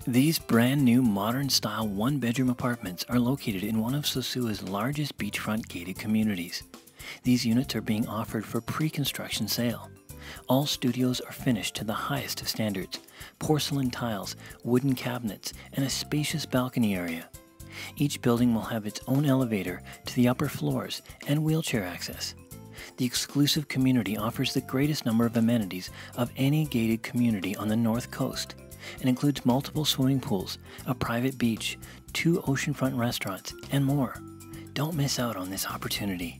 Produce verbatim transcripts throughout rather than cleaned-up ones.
These brand new modern style one bedroom apartments are located in one of Sosua's largest beachfront gated communities. These units are being offered for pre-construction sale. All studios are finished to the highest of standards: porcelain tiles, wooden cabinets, and a spacious balcony area. Each building will have its own elevator to the upper floors and wheelchair access. The exclusive community offers the greatest number of amenities of any gated community on the North Coast and includes multiple swimming pools, a private beach, two oceanfront restaurants, and more. Don't miss out on this opportunity.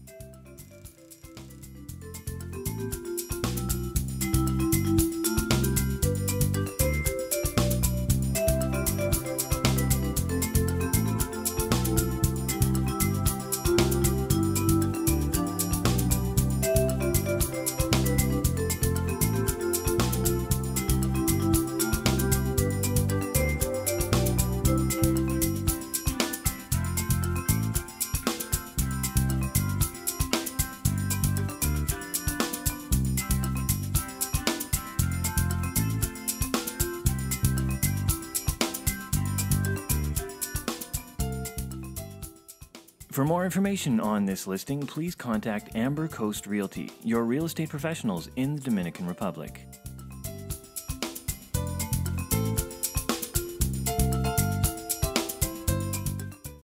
For more information on this listing, please contact Amber Coast Realty, your real estate professionals in the Dominican Republic.